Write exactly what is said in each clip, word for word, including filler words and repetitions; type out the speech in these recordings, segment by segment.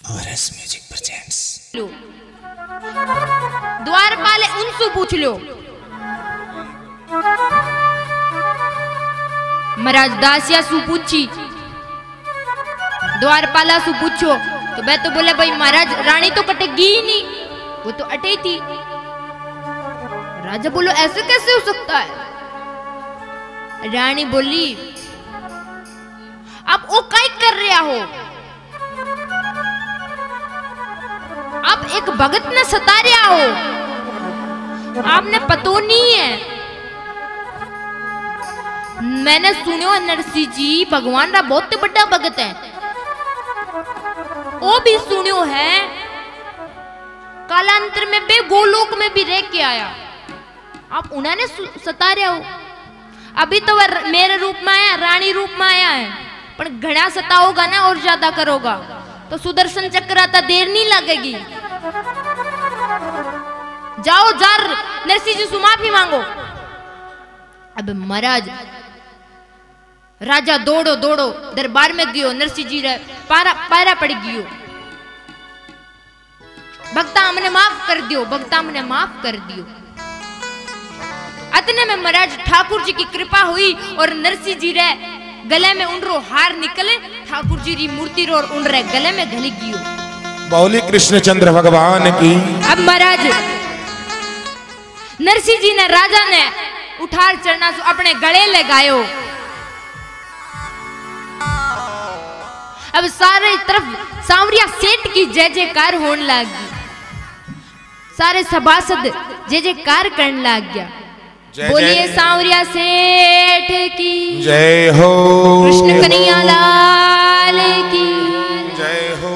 और S music presents. द्वारपाल उनसे पूछ लो। महाराज दासिया सु पूछी, द्वारपाला सु पूछो तो मैं तो बोले भाई महाराज रानी तो कटेगी ही नहीं, वो तो अटे थी। राजा बोलो ऐसे कैसे हो सकता है? रानी बोली आप वो कई कर रहा हो, आप एक भगत ने सता रहा हो, आपने पतो नहीं है। मैंने सुनो नरसिंह जी भगवान रा बहुत बड़ा भगत है, वो भी सुनो है कालांतर में बे गोलोक में भी रह के आया, आप उन्होंने सता रहे हो। अभी तो वह मेरे रूप में आया, रानी रूप में आया है, पर घड़ा सताओगा ना और ज्यादा करोगा तो सुदर्शन चक्र आता देर नहीं लगेगी। जाओ जार नरसिंह जी से माफी मांगो। अब महाराज राजा दौड़ो दौड़ो दरबार में गयो, नरसिंह जी रे पारा पारा पड़ गयो। भक्ता हमने माफ कर दियो, भक्ता हमने माफ कर दियो। अतने में महाराज ठाकुर जी की कृपा हुई और नरसिंह जी रे गले में उनरो हार निकले, ठाकुर जी री मूर्ति रो उन रे गले में घली गियो। बोली कृष्णचंद्र भगवान की। अब महाराज नरसिंह जी ने राजा ने उठार चढ़ना सु अपने गले लगायो। अब सारे तरफ सांवरिया सेठ की जय जयकार होने लगी, सारे सभासद जय जयकार करने लग गया। बोलिए सांवरिया सेठ की जय हो, कृष्ण कन्हैया लाल की जय हो।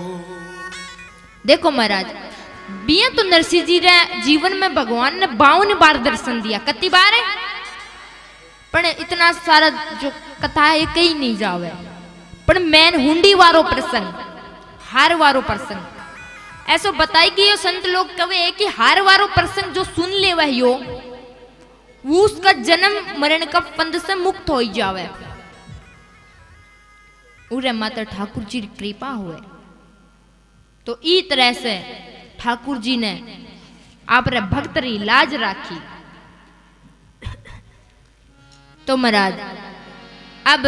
देखो महाराज बिया तो नरसिंह जी रे जीवन में भगवान ने बावन बार दर्शन दिया, कति बार है पर इतना सारा जो कथा है कहीं नहीं जावे। पर मैन हुंडी वारो प्रसंग, हार वारो प्रसंग ऐसो बताई कि संत लोग कहे कि हार वारो प्रसंग जो सुन ले वह यो वो उसका जन्म मरण का फंद से मुक्त हो जावे। उरे माता ठाकुर जी कृपा हुए तो ई तरह से ठाकुर जी ने आप रे भक्त री लाज राखी। तो महाराज अब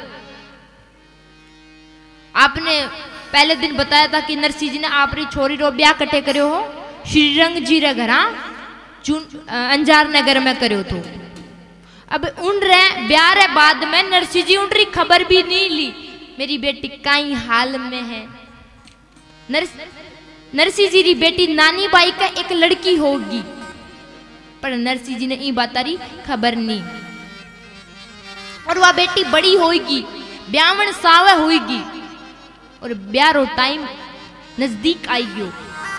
आपने पहले दिन बताया था कि नरसिंह जी ने आप री छोरी रो ब्याह कटे करो हो श्रीरंग जी रे घरा अंजार नगर में करो तो। अब उन रे ब्याह रे बाद में नरसिंह जी उन री खबर भी नहीं ली मेरी बेटी काई हाल में है। नरस नरसिंह जी री बेटी नानी बाई का एक लड़की होगी, पर नरसिंह जी ने ई बातारी खबर नहीं। और वह बेटी बड़ी होगी, ब्यावन सावे होगी और ब्याह रो टाइम नजदीक आई गयो।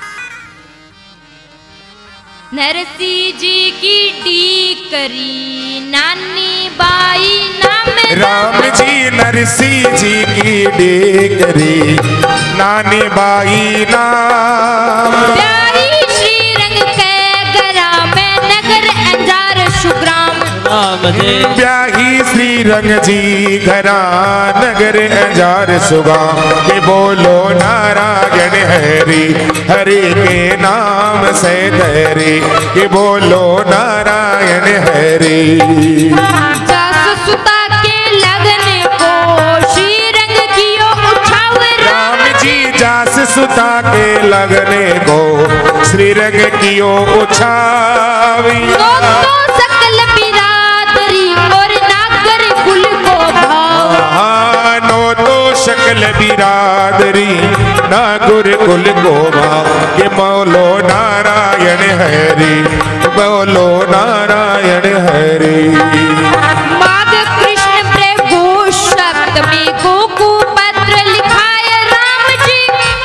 नरसिंह जी की डीकरी नानी बाई नाम राम जी, नरसिंह जी की डीकरी नानी बाई नाम प्यारी श्रीरंग के घरा में नगर अंजार शुग्राम ब्याही श्रीरंग जी घरा नगर अंजार सुगाम के बोलो नारायण हरि हरि के नाम से धरी के बोलो नारायण हरि। जास सुता के लगने को श्रीरंग कियो उछावर राम जी, जास सुता के लगने को श्रीरंग कियो उछावी। सकल बिरादरी और नागर कुल को भाव, नो तो शकल बिरादरी ना गुरुकुल को भाव के बोलो नारायण हरि बोलो नारायण हरि। माघ कृष्ण प्रभु शब्द में गोकु पत्र लिखाए राम जी।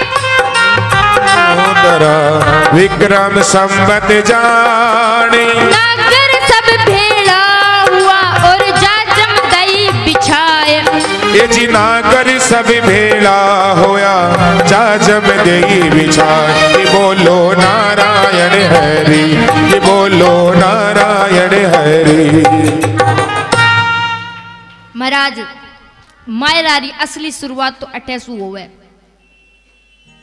विक्रम संवत जाने नागर सब भेड़ा हुआ और जाजम दई बिछाए। ये जी नागर सब भेड़ा होया जाजम दई बिछाए कि बोलो नारायण हरि कि बोलो नारायण हरि। महाराज मायरारी असली शुरुआत तो अठेसू होवे।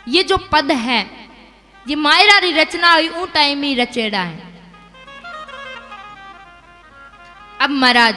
ये जो पद है ये मायरा री रचना हुई ऊ टाइम ही रचेड़ा है। अब महाराज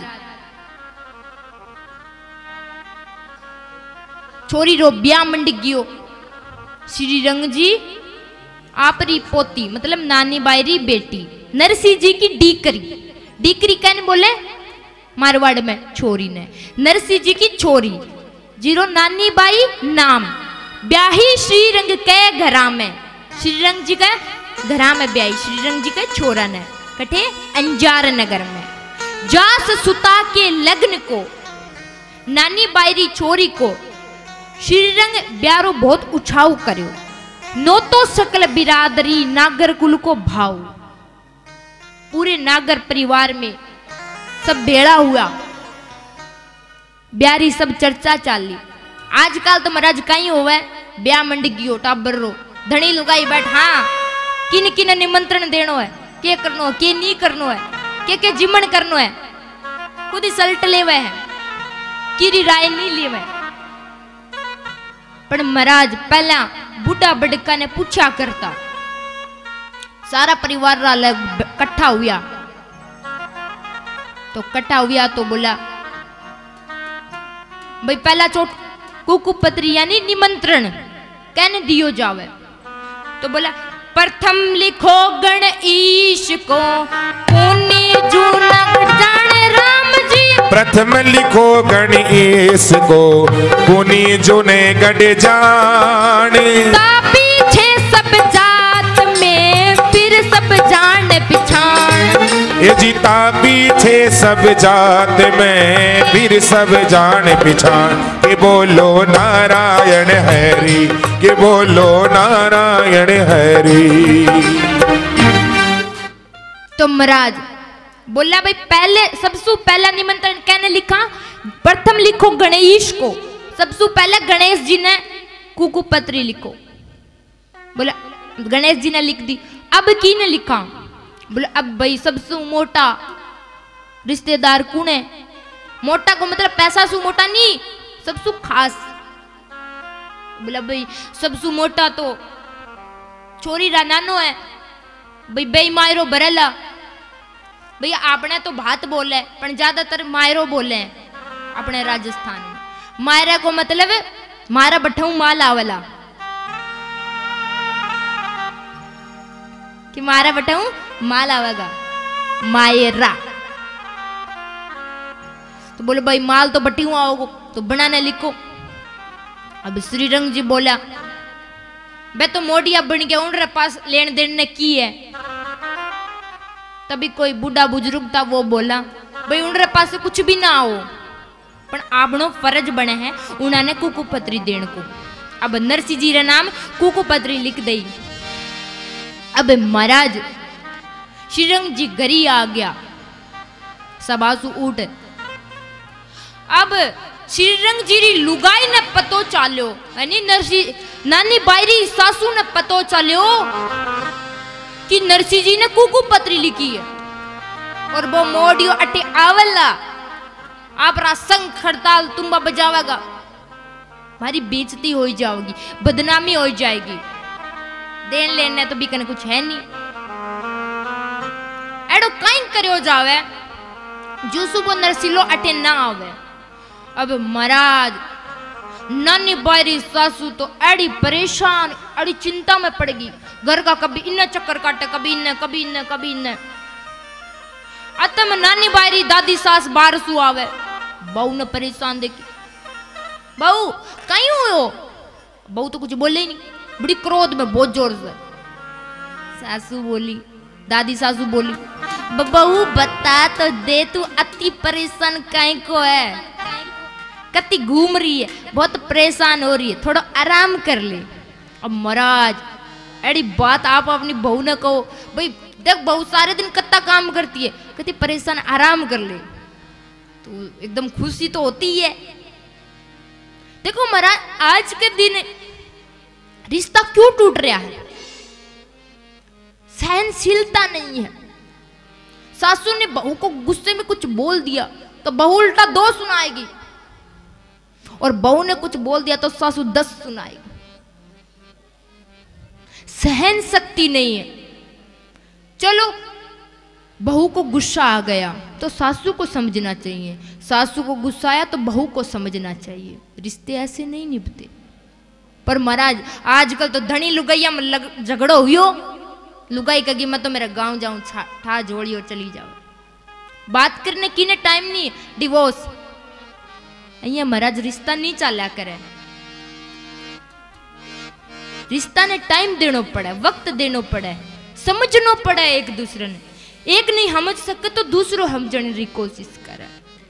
छोरी रो ब्याह मंडिक गयो। श्री रंग जी आपरी पोती मतलब नानी बायरी बेटी नरसिंह जी की डीकरी, डीकरी कहने बोले मारवाड़ में छोरी ने, नरसिंह जी की छोरी जीरो नानी बाई नाम ब्याही श्री रंग के घरा में, श्री रंग जी का घरा में ब्याही श्री रंग जी के छोरा ने कठे अंजार नगर में। जास सुता के लग्न को नानी बायरी छोरी को श्री रंग ब्यारो बहुत उछाऊ करो। नो तो सकल बिरादरी नागर कुल को भाव, पूरे नागर परिवार में सब भेड़ा हुआ, ब्यारी सब चर्चा चाली। आजकल तो महाराज कहीं होवे ब्याह मंडी गयो टाबर रो धनी लुगाई बैठ हाँ किन किन निमंत्रण देनो है, के करनो है के नहीं करनो है, के के जिमन करनो है, खुद ही सल्ट लेवे है, किरी राय नहीं लेवे। पर महाराज पहला बुढ़ा बड़का ने पूछा करता, सारा परिवार इकट्ठा हुआ तो इकट्ठा हुआ तो बोला भाई पहला चोट कुकुपत्री यानी निमंत्रण कहने दियो जावे। तो बोला प्रथम लिखो गण ईश को पुनि जूनक जाने राम जी, प्रथम लिखो गणेश को पुनि जुने गढ़ जाने। ता पीछे सब जात में फिर सब जान पिछान, ये जीता पीछे सब जात में फिर सब जान पिछान। के बोलो नारायण हरि, के बोलो नारायण हरि। तो महाराज बोला भाई पहले सबसे पहला निमंत्रण कहने लिखा प्रथम लिखो गणेश को, सबसे पहले गणेश जी ने कुकुपत्री लिखो। बोला गणेश जी ने लिख दी। अब की ने लिखा? बोला अब भाई सबसे मोटा रिश्तेदार कौन है? मोटा को मतलब पैसा सु मोटा नहीं, सबसे खास। बोला भाई सबसे मोटा तो छोरी रा नानो है भाई बेई मायरो भरेला। भैया आपने तो भात बोले पर ज्यादातर मायरो बोले हैं अपने राजस्थान में। मायरा को मतलब मारा बठाऊ माल आवेला कि मारा बठाऊ माल आवेगा मायरा। तो बोले भाई माल तो बटी हुआ आओगे तो बनाने लिखो। अब श्री रंग जी बोला मैं तो मोडिया बन गया उनके पास लेन देन ने की है। तभी कोई बूढ़ा बुजुर्ग था वो बोला भाई उनके पास से कुछ भी ना आओ पर आपनो फर्ज बने हैं उन्होंने कुकुपत्री देन को। अब नरसिंह जी रा नाम कुकुपत्री लिख दई। अब महाराज श्रीरंग जी गरी आ गया सबासु उठ। अब श्रीरंग जी री लुगाई ने पतो चाल्यो यानी नरसिंह नानी बायरी सासू ने पतो चाल्यो कि नरसिंह जी ने कुकुपत्री लिखी है और वो मोडियो अटे आवला आप संग खड़ताल तुम्बा बजावेगा, हमारी बेइज्जती हो जाओगी, बदनामी हो जाएगी। देन लेने तो भी कने कुछ है नहीं। एडो कहीं करियो जावे जूसु वो नरसिलो अटे ना आवे। अब महाराज नानी बायरी सासू तो एड़ी परेशान एड़ी चिंता में पड़ गई। घर का कभी इन्ने चक्कर काटे कभी इन्ने कभी इन्ने कभी इन्ने। अतम नानी बायरी दादी सास बाहर सु आवे बहू ने परेशान देखी। बहू कहीं हो? बहू तो कुछ बोले ही नहीं, बड़ी क्रोध में बहुत जोर से। सासू बोली दादी सासू बोली बहू बता तो दे तू अति परेशान कहीं को है, कति घूम रही है, बहुत परेशान हो रही है, थोड़ा आराम कर ले। अब महाराज एड़ी बात आप अपनी बहू ने कहो भाई देख बहू सारे दिन कत्ता काम करती है, कति परेशान आराम कर ले तो एकदम खुशी तो होती ही है। देखो महाराज आज के दिन रिश्ता क्यों टूट रहा है? सहनशीलता नहीं है। सासू ने बहू को गुस्से में कुछ बोल दिया तो बहू उल्टा दो सुनाएगी और बहू ने कुछ बोल दिया तो सासू दस सुनाएगी। सहन शक्ति नहीं है। चलो बहू को गुस्सा आ गया तो सासू को समझना चाहिए, सासू को गुस्सा आया तो बहू को समझना चाहिए। रिश्ते ऐसे नहीं निभते। पर महाराज आजकल तो धनी लुगाइया में लग, झगड़ो हुई हो, लुगाई कगी मैं तो मेरा गांव जाऊं ठा जोड़ी और चली जाओ। बात करने की ने टाइम नहीं, डिवोर्स अहिया महाराज रिश्ता नहीं चाल्या करे। रिश्ता ने टाइम देनो पड़े, वक्त देनो पड़े, समझनो पड़े एक दूसरे ने। एक नहीं समझ सके तो दूसरो समझने की कोशिश करे।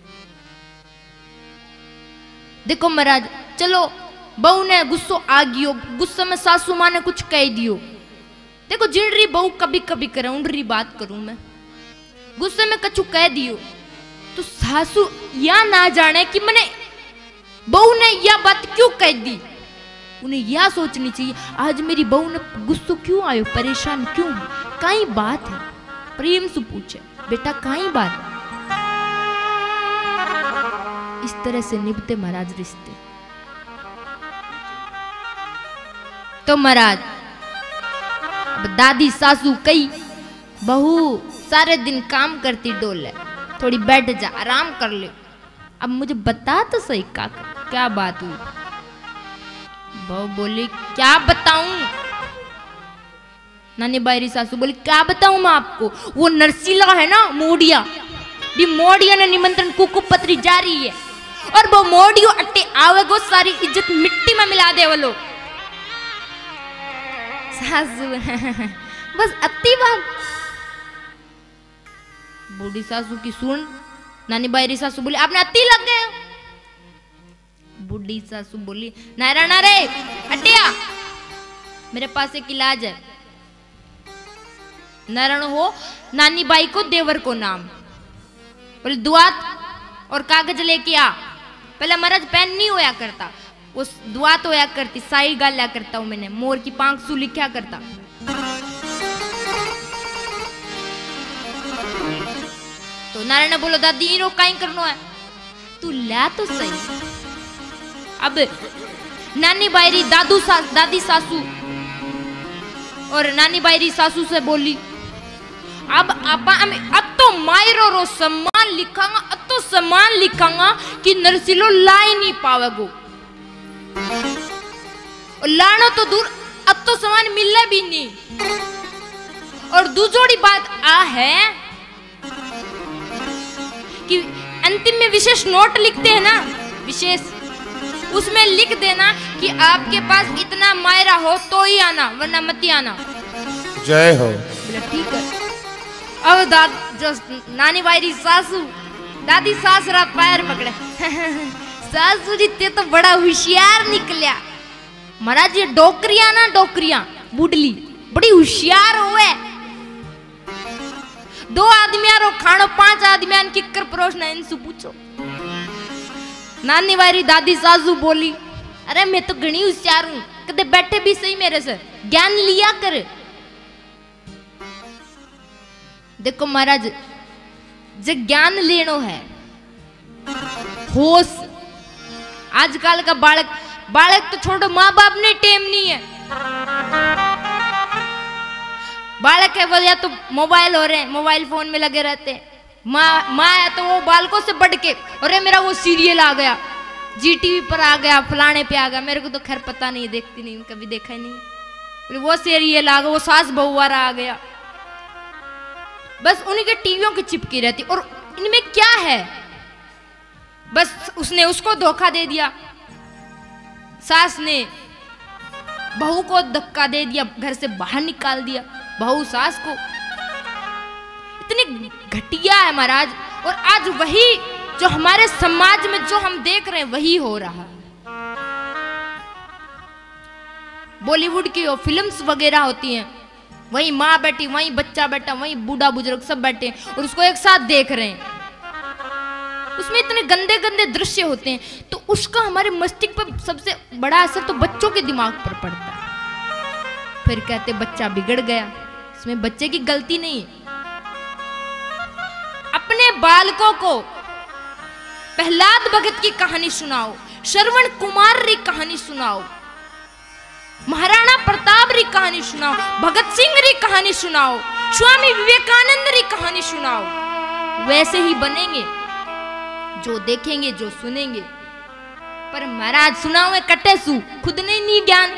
देखो महाराज चलो बहू ने गुस्सो आ गयो, गुस्से में सासू माँ ने कुछ कह दियो। देखो जिन रही बहू कभी कभी करे उन रही बात करूं मैं, गुस्से में कछु कह दियो तो सासू या ना जाने कि मैंने बहू ने यह बात क्यों कह दी। उन्हें यह सोचनी चाहिए आज मेरी बहू ने गुस्सो क्यों आयो, परेशान क्यों, कई बात है। प्रेम से पूछे बेटा कई बात। इस तरह से निभते महाराज रिश्ते। तो महाराज अब दादी सासू कई बहू सारे दिन काम करती डोले, थोड़ी बैठ जा आराम कर ले। अब मुझे बता तो सही का क्या बात हुई। बहू बोली क्या बताऊं। नानी बायरी सासू बोली क्या बताऊं मैं आपको, वो नरसिला है ना मोडिया, भी मोडिया ने निमंत्रण कुकु पत्री जा रही है और वो मोडियो अट्टे आवेगो सारी इज्जत मिट्टी में मिला दे वो लोग। सासू बस अति बात। बूढ़ी सासू की सुन, नानी बायरी सासू बोली आपने अति लग गए। बूढ़ी सासू बोली नारायणा रे हटिया, मेरे पास एक इलाज है। नारायण हो नानी बाई को देवर को नाम, बोले दुआत और कागज लेके आ। पहले महाराज पेन नहीं होया करता, उस दुआत होया करती, साई गाल्या करता हूं मैंने, मोर की पांख सु लिखा करता। तो नारायण ने बोलो दादी इनो काई करनो है, तू ला तो सही। अब नानी बायरी दादू सा, दादी सासू और नानी बायरी सासू से बोली अब आपा अब तो मायरो रो सम्मान लिखांगा, अब तो सम्मान लिखांगा कि नरसिलो ला ही नहीं पावेगो, और लानो तो दूर अब तो सम्मान मिलने भी नहीं। और दूसरी बात आ है कि अंतिम में विशेष नोट लिखते हैं ना, विशेष उसमें लिख देना कि आपके पास इतना मायरा हो तो ही आना वरना मत ही आना। जय हो। ठीक है। अब दाद जो नानी बायरी सासू दादी सासरा पैर पकड़े सासू जी ते तो बड़ा होशियार निकलिया। महाराज ये डोकरिया ना डोकरिया बुडली बड़ी होशियार हुए। दो आदमियां रो खानो पांच आदमियां की कर परोसना इनसे पूछो। नानी वारी दादी सासू बोली अरे मैं तो घनी होशियार हूं, कदे बैठे भी सही मेरे से ज्ञान लिया कर। देखो महाराज जो ज्ञान लेनो है होश, आजकल का बालक बालक तो छोड़ो माँ बाप ने टेम नहीं है। बालक है वो या तो मोबाइल हो रहे हैं, मोबाइल फोन में लगे रहते हैं। माँ माँ है तो वो बालकों से बढ़ के अरे मेरा वो सीरियल आ गया, जी टीवी पर आ गया, फलाने पे आ गया। मेरे को तो खैर पता नहीं, देखती नहीं, कभी देखा ही नहीं। वो सीरियल आ गया, वो सास बहू वाला आ गया, बस उन्हीं के टीवियों की चिपकी रहती। और इनमें क्या है, बस उसने उसको धोखा दे दिया, सास ने बहू को धक्का दे दिया, घर से बाहर निकाल दिया बहू सास को। इतनी घटिया है महाराज। और आज वही जो हमारे समाज में जो हम देख रहे हैं वही हो रहा है। बॉलीवुड की फिल्म्स वगैरह होती हैं, वही माँ बैठी, वही बच्चा बैठा, वही बूढ़ा बुजुर्ग सब बैठे और उसको एक साथ देख रहे हैं। उसमें इतने गंदे गंदे दृश्य होते हैं, तो उसका हमारे मस्तिष्क पर सबसे बड़ा असर तो बच्चों के दिमाग पर पड़ता है। फिर कहते बच्चा बिगड़ गया, इसमें बच्चे की गलती नहीं है। अपने बालकों को प्रहलाद भगत की कहानी सुनाओ, श्रवण कुमार री कहानी सुनाओ, महाराणा प्रताप री कहानी सुनाओ, भगत सिंह री कहानी सुनाओ, स्वामी विवेकानंद री कहानी सुनाओ, वैसे ही बनेंगे जो देखेंगे जो सुनेंगे। पर महाराज सुनाओ कटे सु खुद ने नहीं ज्ञान।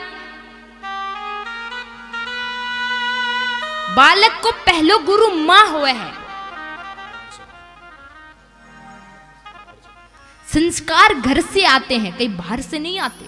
बालक को पहलो गुरु मां हुआ है। संस्कार घर से आते हैं, कहीं बाहर से नहीं आते।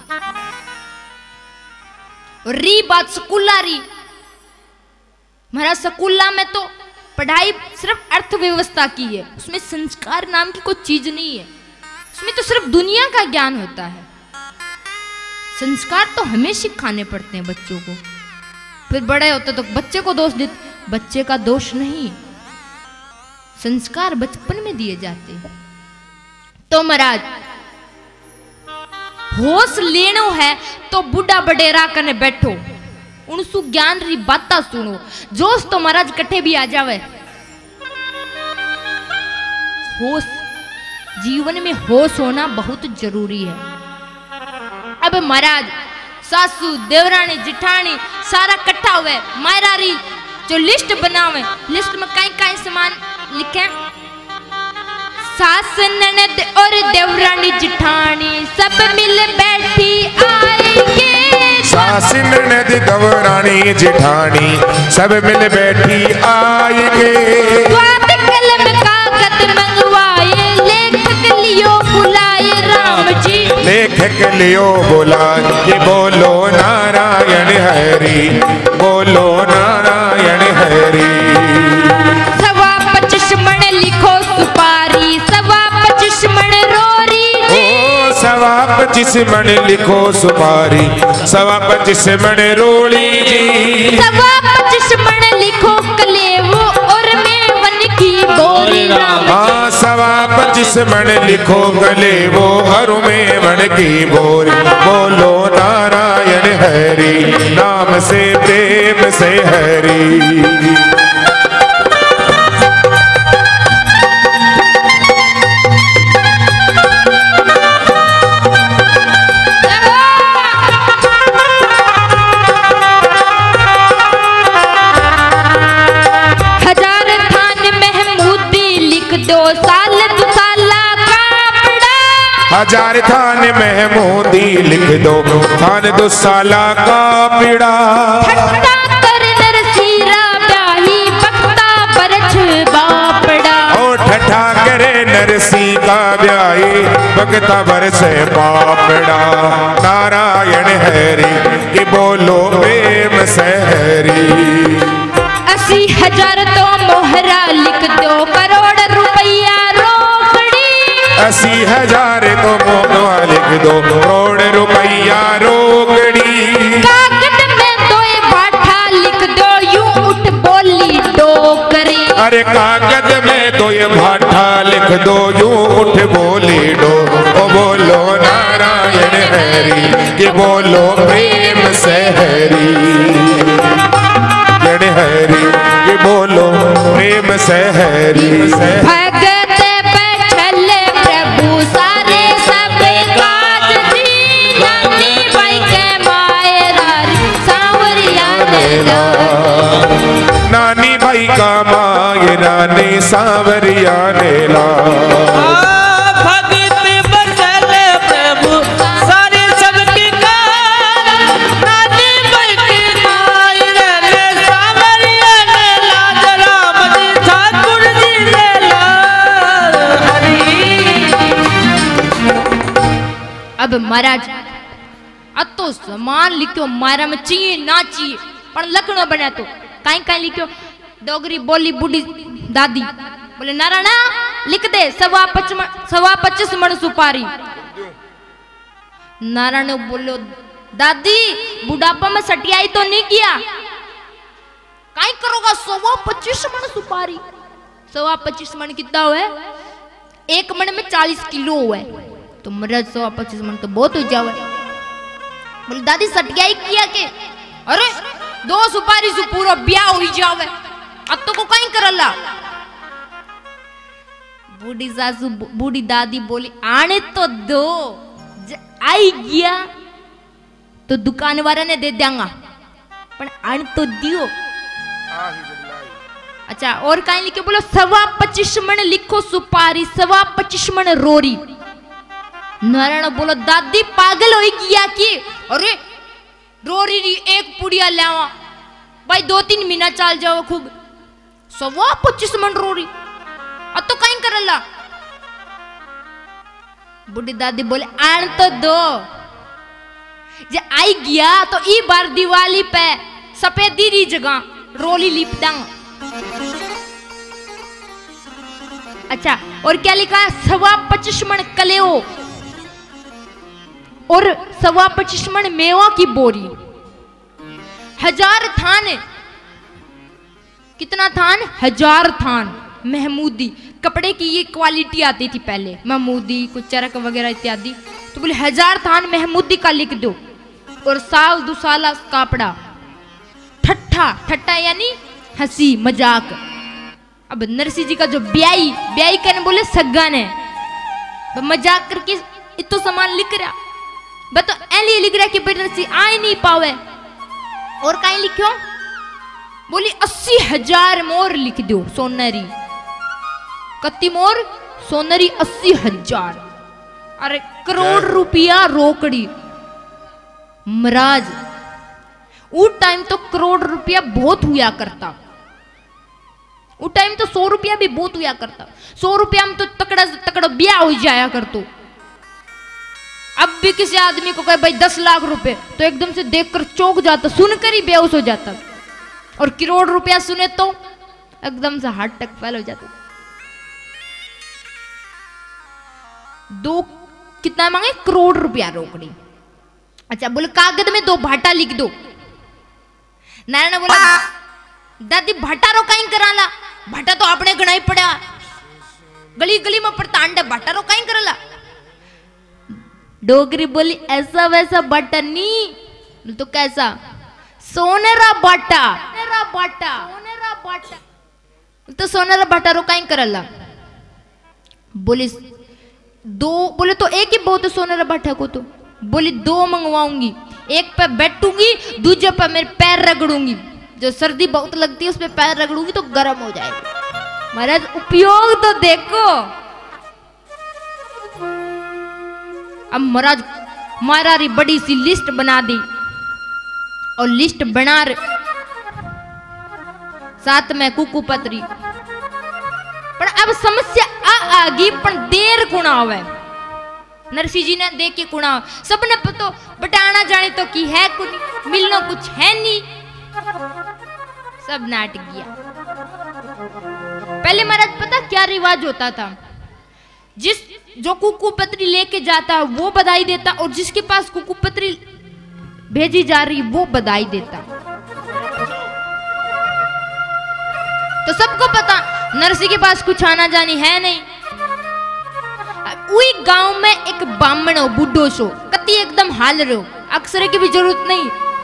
और री बात स्कूला री, महाराज स्कूला में तो पढ़ाई सिर्फ अर्थव्यवस्था की है, उसमें संस्कार नाम की कोई चीज नहीं है। उसमें तो सिर्फ दुनिया का ज्ञान होता है। संस्कार तो हमें सिखाने पड़ते हैं बच्चों को। फिर बड़े होते तो बच्चे को दोष देते, बच्चे का दोष नहीं, संस्कार बचपन में दिए जाते हैं। तो महाराज होश लेनो है तो बुढ़ा बडेरा कने बैठो, उनसु ज्ञान री बाता सुनो। जोश तो महाराज कट्ठे भी आ जावे। होश, जीवन में होश होना बहुत जरूरी है। अब महाराज सासू देवरानी जिठानी सारा इकट्ठा हुए, मायरा री जो लिस्ट बनावे, लिस्ट में कई कई सामान लिखे। सास ननद और देवरानी जिठानी सब मिल बैठी आएंगे। सास ननद देवरानी जिठानी सब मिल बैठी आएंगे। स्वाद कलम कागज मंगवाए, लेखक लियो बुलाए राम जी। लेखक लियो बुलाए, बोलो नारायण हरि, बोलो नारायण हरि। सवा पच्चीस मन लिखो सुपारी, सवा पच्चीस मन रोरी जी। ओ सवा पच्चीस मन लिखो सुपारी, सवा पच्चीस मन रोली जी। सवा पच्चीस मन लिखो कलेवो और मेवन की बोरी राम। हाँ सवा पच्चीस मन लिखो गले वो हरु में मन की बोरी। बोलो नारायण हरि, नाम से प्रेम से हरि। हजार थान महमूदी लिख दो, थान दो साला का पीड़ा। ठट्ठा कर नरसीरा ब्याही, बख्ता बरछ बापड़ा। ओ ठट्ठा करे नरसी का ब्याही, बख्ता बरछ बापड़ा। नारायण हरि कि बोलो प्रेम से हरि। अस्सी हजार तो मोहरा लिख दो, करोड़ रुपया रोकड़ी। अस्सी हजार तो मोहरा लिख दो, करोड़ रुपया रोकड़ी। कागज में तो ये भाठा लिख दो, यूं उठ बोली डोकरी। अरे कागज में तो ये भाठा लिख दो, यूं उठ बोली डो। ओ बोलो नारायण हरि कि बोलो प्रेम से हरि। जड़ हरि कि बोलो प्रेम से हरि। भगत बैठले प्रभु सारे सब काज जी। नानी भाई के मायरा सांवरिया नेला। नानी भाई का मायरा ने सांवरिया नेला। अब महाराज अतो समान लिखो, मारा में चाहिए ना चाहिए पर लखनो बना तो काई काई लिखो। डोगरी बोली बूढ़ी दादी बोले नारायणा लिख दे सवा पच्चीस सवा पच्चीस मन सुपारी। नारायण बोलो दादी बुढ़ापा में सटियाई तो नहीं किया, काई करोगा सवा पच्चीस मन सुपारी। सवा पच्चीस मन कितना हुआ? एक मन में चालीस किलो हुआ तो महाराज सवा पच्चीस मन तो बहुत हो जावे। बोले दादी सटियाई किया के? अरे दो सुपारी से पूरा ब्याह हो जावे, अब तो को कहीं करला। बूढ़ी सासू बूढ़ी दादी बोली आने तो दो, आई गया तो दुकान वाले ने दे देंगा। पण अण तो दियो। अच्छा और कहीं लिखे बोलो सवा पच्चीस मन लिखो सुपारी सवा पच्चीस मन रोरी। नारायण बोलो दादी पागल हो गया कि अरे रोरी री एक पुड़िया लावा भाई दो तीन महीना चाल जाओ खूब सवा पच्चीस मन रोरी अब तो कहीं करला। बुढ़ी दादी बोले आन तो दो जे आई गया तो ई बार दिवाली पे सफेदी री जगह रोली लिप दंग। अच्छा और क्या लिखा है सवा पच्चीस मन कलेओ और सवा पच्चीस मन मेवा की बोरी। हजार थान कितना थान हजार थान महमूदी कपड़े की ये क्वालिटी आती थी पहले महमूदी कुछ चरक वगैरह इत्यादि। तो बोले हजार थान महमूदी का लिख दो और साल दुसाला कापड़ा ठट्ठा ठट्ठा यानी हंसी मजाक। अब नरसिंह जी का जो ब्याई ब्याई कहने बोले सग्गा ने मजाक करके इतो सामान लिख रहा बस तो ऐली लिख रहा कि नरसिंह आ ही नहीं पावे। और कहीं लिखो बोली अस्सी हजार मोर लिख दो सोनरी कत्ती मोर सोनरी अस्सी हजार अरे करोड़ रुपया रोकड़ी। महाराज उस टाइम तो करोड़ रुपया बहुत हुआ करता उस टाइम तो सौ रुपया भी बहुत हुआ करता। सौ रुपया में तो तकड़ा तकड़ा ब्याह हो जाया कर तो अब भी किसी आदमी को कहे भाई दस लाख रुपए तो एकदम से देखकर चौंक जाता सुनकर ही बेहोश हो जाता और करोड़ रुपया सुने तो एकदम से हार्ट अटैक फेल हो जाता। दो कितना मांगे करोड़ रुपया रोकड़ी। अच्छा बोले कागज में दो भाटा लिख दो। नारायण बोला दादी भाटा रो कहीं कराला भाटा तो आपने गणा ही पड़ा गली गली में पड़ता अंडा भाटा रो कहीं कराला। डोगरी बोली ऐसा वैसा बाटा नहीं तो कैसा सोनेरा बाटा सोनेरा बाटा सोनेरा बाटा तो सोनेरा बाटा रो कहीं कराला। बोली दो बोले तो एक ही बहुत है सोनेरा बाटा को तो बोली दो मंगवाऊंगी एक पे बैठूंगी दूसरे पे मेरे पैर रगड़ूंगी जो सर्दी बहुत लगती है उस पे पैर रगड़ूंगी तो गर्म हो जाएगा। महाराज उपयोग तो देखो। अब महाराज मारारी बड़ी सी लिस्ट बना दी और लिस्ट बना साथ में कुकू पत्री पर अब समस्या आ आगी पर देर गुणा हुआ। नरसिंह जी ने देख के कुणा सबने पतो बटाना जाने तो की है कुछ मिलना कुछ है नहीं सब नाट गया। पहले महाराज पता क्या रिवाज होता था जिस जो कुकू पत्री लेके जाता वो बधाई देता और जिसके पास कुकू पत्री भेजी जा रही वो बधाई देता। तो सबको पता नरसिंह के पास कुछ आना जानी है नहीं। उई गांव में एक बामण हो बुड्ढो सो कति एकदम हाल रहो अक्सरे की भी जरूरत नहीं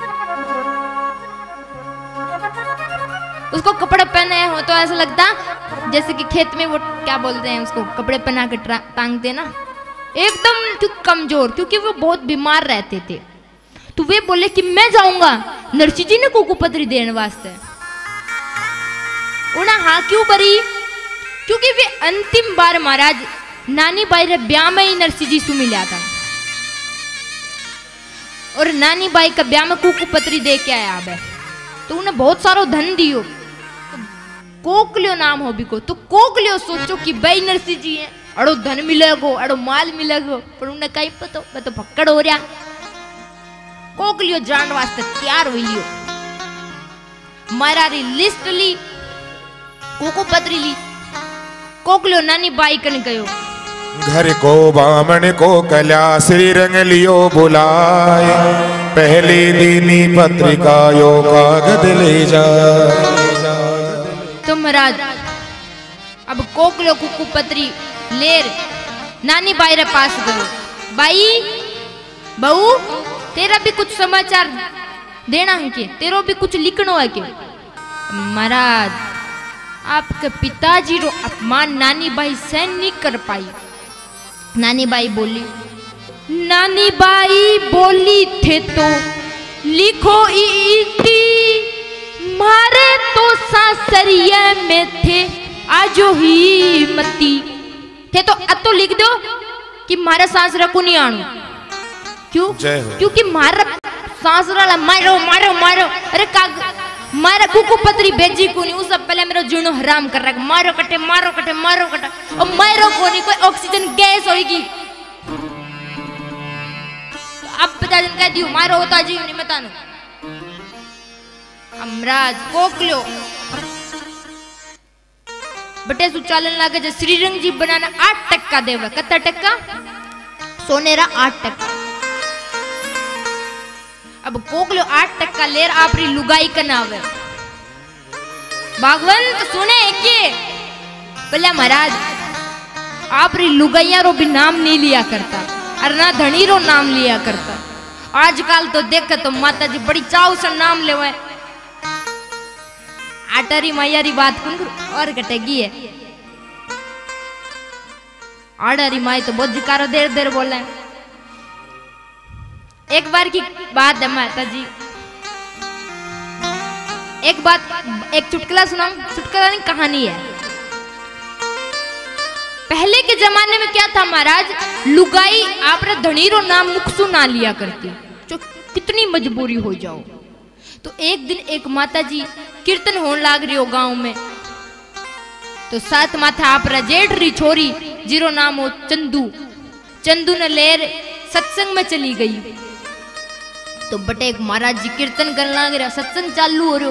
उसको कपड़े पहने हो तो ऐसा लगता जैसे कि खेत में वो क्या बोलते हैं उसको कपड़े पहना के टांगते ना एकदम कमजोर क्योंकि वो बहुत बीमार रहते थे। तो वे बोले कि मैं जाऊंगा नरसिंह जी ने कुकू पत्री देने वास्ते। उन्हें हाँ क्यों बरी क्योंकि वे अंतिम बार महाराज नानी बाई रे ब्याह में ही नरसिंह जी सु मिला था और नानी बाई का ब्याह में कुकू पत्री दे के आया अब तो उन्हें बहुत सारा धन दियो तो कोकलियो नाम हो भी को तो कोकलियो सोचो कि भाई नरसिंह जी है अड़ो धन मिलेगो अड़ो माल मिलेगो पर उन्हें कहीं पतो मैं तो भक्कड़ हो रहा। कोकलियो जान वास्ते तैयार हुई लियो मारारी लिस्ट ली कुकू पत्री ली कोकलियो नानी बाई कन गयो घर को बामण को कल्या श्री रंग लियो बुलाए पहली दीनी पत्रिका यो कागज ले जा। तो महाराज अब कोकलो कुकू पत्री लेर नानी बाई रे पास गयो बाई बहू तेरा भी कुछ समाचार देना है के तेरो भी कुछ लिखनो है के। महाराज आपके पिताजी रो अपमान नानी बाई सहन नहीं कर पाई। नानी बाई बोली नानी बाई बोली थे तो लिखो इति सरिया में थे आजो ही मती थे तो अब तो लिख दो कि मारा सांसरा को नहीं आणु। क्यों? क्योंकि मारा सांसरा मारो मारो मारो अरे काग मारा कुकु पत्री भेजी को नहीं उस पहले मेरा जुनू हराम कर रहा मारो कटे मारो कटे मारो कटे और मारो को नहीं कोई ऑक्सीजन गैस होगी। अब बता दिन कह दियो मारो होता जी नहीं बतानो। अमराज कोकलो बटे सु चालन लागे जो श्रीरंग जी बनाना आठ टक्का देवा कत्ता टक्का सोनेरा आठ टक्का। अब कोकलो आठ टक्का लेर आपरी लुगाई का नावे भागवंत सुने के बोला महाराज आपरी लुगाइया रो भी नाम नहीं लिया करता और ना धनी रो नाम लिया करता। आजकल तो देख तो माता जी बड़ी चाव से नाम ले आटारी मायारी बात कुन और कटेगी है आडारी माई तो बहुत जिकारो देर देर बोले। एक बार की बात है माता जी एक बात एक चुटकुला सुनाऊं चुटकुला नहीं कहानी है। पहले के जमाने में क्या था महाराज लुगाई आपने धनीरो नाम मुखसु ना लिया करती जो कितनी मजबूरी हो जाओ। तो एक दिन एक माता जी कीर्तन होने लाग रही हो गांव में तो साथ माथा आप जेठ री छोरी जीरो नाम हो चंदू चंदू ने लेर सत्संग में चली गई। तो बटे एक महाराज जी कीर्तन करने लग रहा सत्संग चालू हो रहा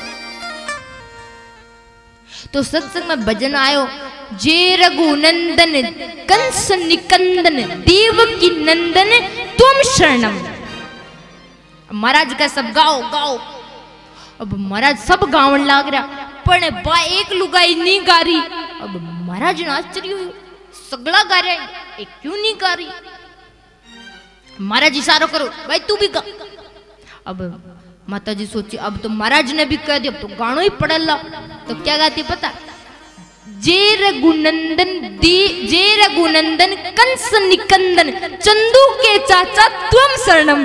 तो सत्संग में भजन आयो जे रघुनंदन कंस निकंदन देवकी नंदन तुम शरणम। महाराज का सब गाओ गाओ अब महाराज सब गावन लाग रहा पर बा एक लुगाई नहीं गा रही। अब महाराज ने आश्चर्य हुई सगला गा रहा है क्यों नहीं गा रही। महाराज इशारो करो भाई तू भी गा। अब माता जी सोची अब तो महाराज ने भी कह दिया अब तो गानो ही पड़ेगा। तो क्या गाती पता जे रघुनंदन दी जे रघुनंदन कंस निकंदन चंदू के चाचा तुम शरणम।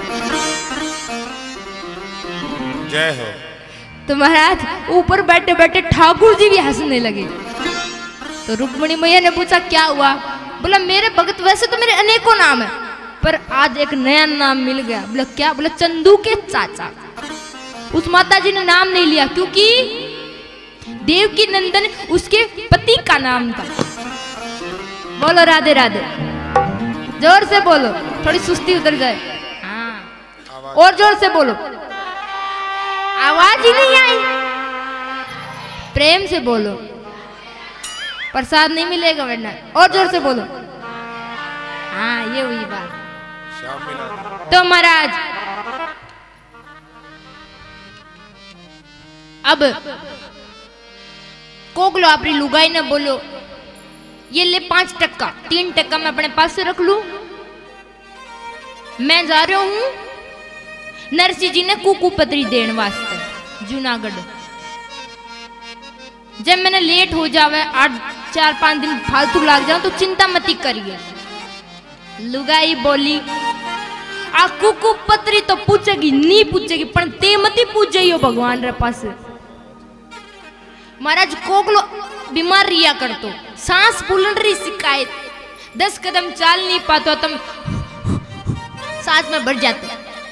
जय हो। तो महाराज ऊपर बैठे बैठे ठाकुर जी भी हंसने लगे। तो रुक्मणी मैया ने पूछा क्या हुआ। बोला मेरे भगत वैसे तो मेरे अनेकों नाम है पर आज एक नया नाम मिल गया। बोला क्या। बोला चंदू के चाचा। उस माता जी ने नाम नहीं लिया क्योंकि देवकी नंदन उसके पति का नाम था। बोलो राधे राधे जोर से बोलो थोड़ी सुस्ती उतर जाए। हाँ और जोर से बोलो आवाज ही नहीं आई। प्रेम से बोलो प्रसाद नहीं मिलेगा वरना। और जोर से बोलो। हाँ ये हुई बात। तो महाराज अब कोकलो अपनी लुगाई ने बोलो ये ले पांच टक्का तीन टक्का मैं अपने पास से रख लू। मैं जा रहा हूं नरसिंह जी ने कुकू पत्री देने वास्ते जूनागढ़। जब मैंने लेट हो जावे आठ चार पांच दिन फालतू लाग जाओ तो चिंता मती करिए। लुगाई बोली आ कुकू पत्री तो पूछेगी नहीं पूछेगी पर ते मती पूछ जाइयो भगवान रे पास। महाराज कोकलो बीमार रिया कर तो सांस फूलन रही शिकायत दस कदम चाल नहीं पातो तुम सांस में बढ़ जाते।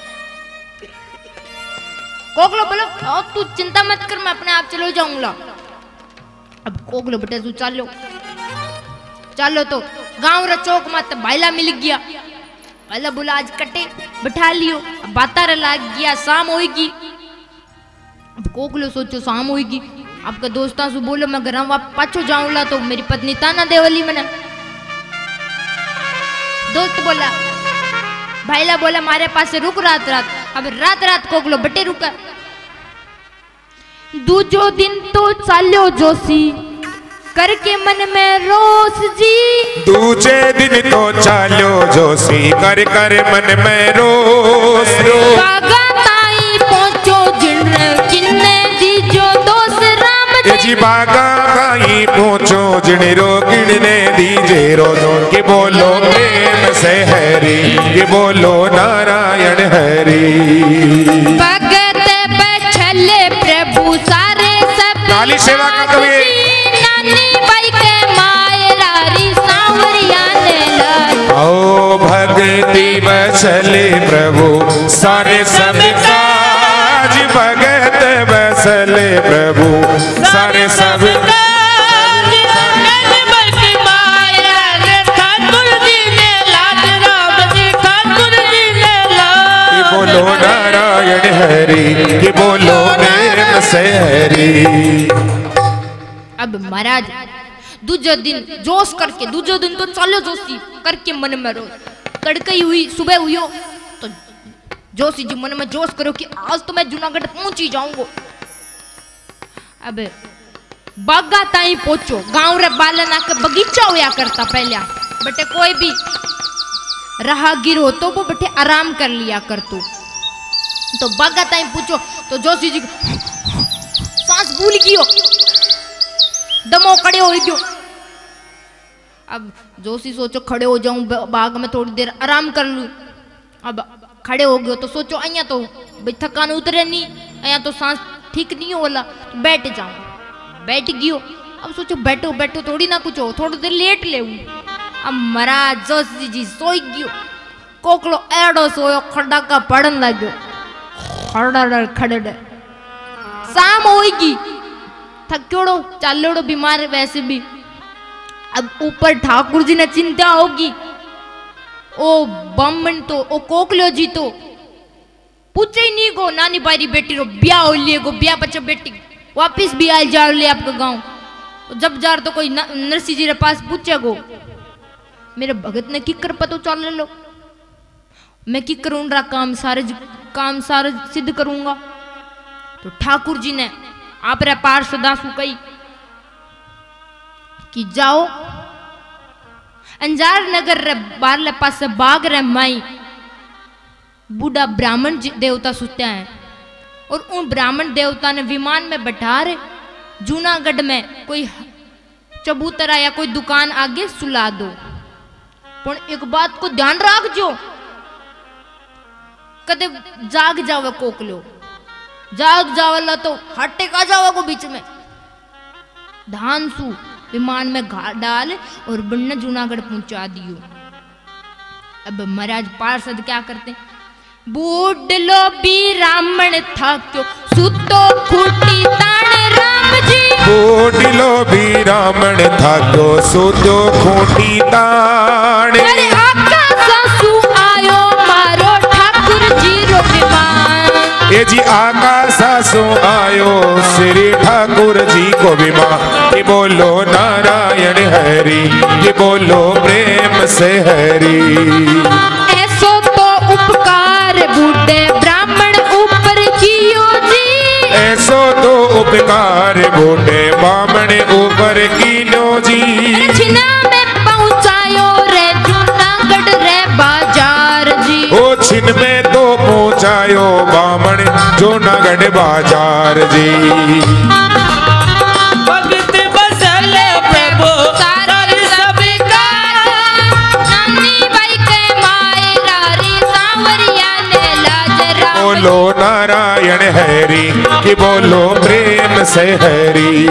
कोकलो बोलो अब तू चिंता मत कर मैं अपने आप चलो जाऊंगा। अब कोकलो बेटे तू चालो चालो तो गांव रा चौक मत भाईला मिल गया। भाईला बोला आज कटे बैठा लियो। अब बाता रे लाग गया शाम होगी। अब कोकलो सोचो शाम होगी। आपका दोस्ता से बोलो मैं घर वापस पाछो जाऊंगा तो मेरी पत्नी ताना देवली मैंने। दोस्त बोला भाईला बोला मारे पास से रुक रात रात। अब रात रात कोकलो बटे रुका। दूजो दिन तो चालो जोशी करके मन में रोस जी। दूजे दिन तो चालो जोशी कर कर मन में रोस। बागा ताई पहुंचो जिन किन्ने दी जो दोस्त राम जी बागा ताई पहुंचो जिन रो गिनने दीजे रोजो के बोलो प्रेम से हरी के बोलो नारायण हरी। भगत बैठले प्रभु सारे काली सेवा का कवि नानी बाई के मायरारी सांवरिया ने लाज। ओ भक्ति बसले प्रभु सारे सब काज, भगत बसले प्रभु सारे सब बोलो नारायण हरि, कि बोलो प्रेम से हरि। अब महाराज दूजे दिन जोश करके, दूजे दिन तो चलो जोशी करके मन में रो कड़कई हुई, सुबह हुई हो तो जोशी जी मन में जोश करो कि आज तो मैं जूनागढ़ पहुंच ही जाऊंगा। अब बागा ताई पहुंचो, गांव रे बालन आके बगीचा होया करता पहले बटे कोई भी राहगीर हो तो वो बटे आराम कर लिया कर तू। तो बागा ताई पूछो तो जोशी जी सांस भूल गयो, दमो खड़े हो गयो। अब जोशी सोचो खड़े हो जाऊं बाग में थोड़ी देर आराम कर लूं। अब खड़े हो गयो तो सोचो अया तो भाई थकान उतरे नहीं, अया तो सांस ठीक नहीं होला, तो बैठ जाऊं। बैठ गयो। अब सोचो बैठो बैठो थोड़ी ना कुछ हो, थोड़ी देर लेट ले। अब महाराज जोशी जी सोई गयो, कोकलो एड़ो सोयो खड़ा का पड़न लाग्यो, खड़ड़ खड़ड़ शाम होगी, थक्योड़ो चालोड़ो बीमार वैसे भी। अब ऊपर ठाकुर जी ने चिंता होगी, ओ बामन तो ओ कोकलो जी तो पूछे ही नहीं गो नानी बारी बेटी रो ब्याह हो लिए गो, ब्याह बच्चा बेटी वापिस भी आए जा ले आपका गांव। जब जार तो कोई नरसिंह जी रे पास पूछे गो मेरे भगत ने की कर पतो चल लो, मैं की करूँ रहा काम सारे काम सारे सिद्ध करूंगा। तो ठाकुर जी ने आप रे पार्षदासु कही कि जाओ अंजार नगर रे बारले पास बाग रे माई बूढ़ा ब्राह्मण देवता सुत्या है, और उन ब्राह्मण देवता ने विमान में बैठा रे जूनागढ़ में कोई चबूतरा या कोई दुकान आगे सुला दो। पर एक बात को ध्यान रख जो, कदे जाग जावे कोकलो, जाग जावला तो हटे का जावे को बीच में। धान सु विमान में घा डाल और बन्ने जूनागढ़ पहुंचा दियो। अब महाराज पार्षद क्या करते, बूढ़लो भी रामण था क्यों सुतो खूटी तान राम जी, बूढ़लो भी रामण था क्यों सुतो खूटी तान। अरे आका सासू आयो मारो ठाकुर जी रो विमान, ये जी आका सासू आयो श्री ठाकुर जी को विमान। ये बोलो नारायण हरि, ये बोलो प्रेम से हरि। ऐसो तो उपकार बूढ़े ब्राह्मण ऊपर कियो जी, ऐसो तो उपकार बूढ़े ब्राह्मण ऊपर कियो जी। छिना में पहुंचायो रे जूनागढ़ रे बाजार जी, ओ छिन में तो पहुंचायो बामण जूनागढ़ बाजार जी। भगत बसले प्रभु सारे सब काज, नानी बाई के मायरारी सांवरिया ने लाज राम। बोलो नारायण हरि, कि बोलो प्रेम से हरि।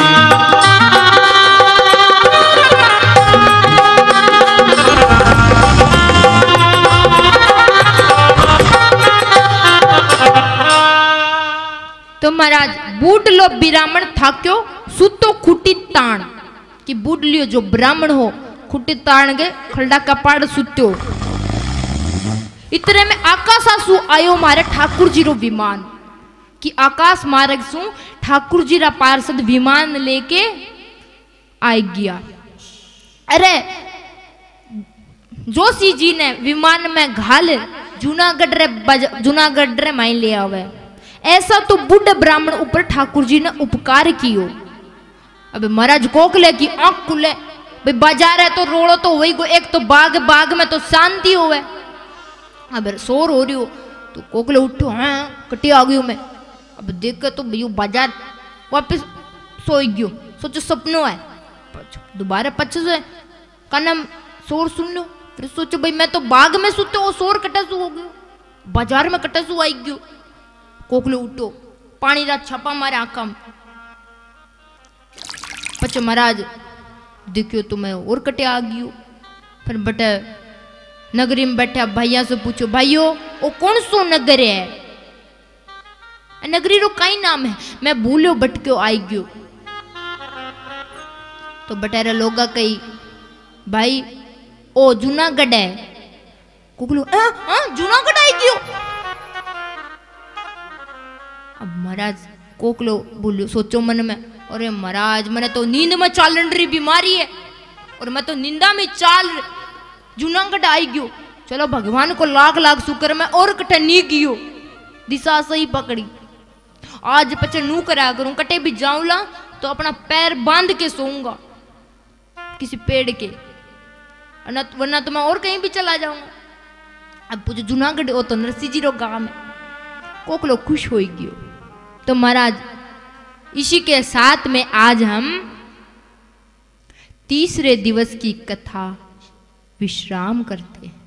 तो महाराज बूढ़ लो ब्राह्मण थाक्यो सुतो खुटी ताण, कि बूढ़ लियो जो ब्राह्मण हो खुटी ताण के खलडा कपाड़ सुत्यो। इतने में आकाश आसु आयो मारे ठाकुर जी रो विमान, कि आकाश मार्ग सु ठाकुर जी रा पार्षद विमान लेके आई गया। अरे जोशी जी ने विमान में घाल जूनागढ़ रे जूनागढ़ रे माई ले आवे। ऐसा तो बुढ़ ब्राह्मण ऊपर ठाकुर जी ने उपकार कियो। अब महाराज कोकले की आंख खुले, भाई बाजार है तो रोड़ो तो वही को, एक तो बाग बाग में तो शांति होवे। अब शोर हो रही हो तो कोकले उठो, हाँ कटी आ गई मैं। अब देख के तो भैया बाजार वापस सोई गयो, सोचो सपनो है। दोबारा पच्चीस है काना शोर सुन लो, फिर सोचो भाई मैं तो बाग में सुते हो, शोर कटासू हो गयो, बाजार में कटासू आई गयो। कोकले उठो, पानी रा छपा मारे आंखा में, पचे महाराज देखियो तो मैं और कटे आ गयो। फिर बटे नगरी में बैठा भाइया से पूछो भाइयों वो कौन सो नगर है, नगरी रो कई नाम है, मैं भूलो बटक्यो आई गयो। तो बटेरा लोगा कही भाई ओ जूनागढ़ है। कुकलो हाँ जूनागढ़ आई गयो। अब महाराज कोकलो बोलो सोचो मन में, अरे महाराज मैंने तो नींद में चालन रही बीमारी है और मैं तो निंदा में चाल जूनागढ़ आई गयो। चलो भगवान को लाख लाख शुक्र मैं और कटे नी गयो, दिशा सही पकड़ी। आज पचे नू करा करूं, कटे भी जाऊंला तो अपना पैर बांध के सोऊंगा किसी पेड़ के, वरना तो मैं और कहीं भी चला जाऊंगा। अब पूछो जूनागढ़ ओ तो नरसिंह जी रो गांव में। कोकलो खुश हो गयो। तो महाराज इसी के साथ में आज हम तीसरे दिवस की कथा विश्राम करते हैं।